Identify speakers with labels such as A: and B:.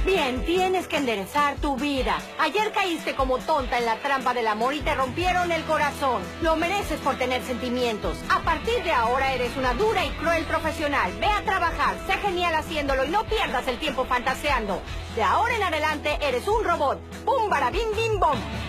A: Bien, tienes que enderezar tu vida. Ayer caíste como tonta en la trampa del amor y te rompieron el corazón. Lo mereces por tener sentimientos. A partir de ahora eres una dura y cruel profesional. Ve a trabajar, sé genial haciéndolo y no pierdas el tiempo fantaseando. De ahora en adelante eres un robot. ¡Pum, bara, bim, bim, bom!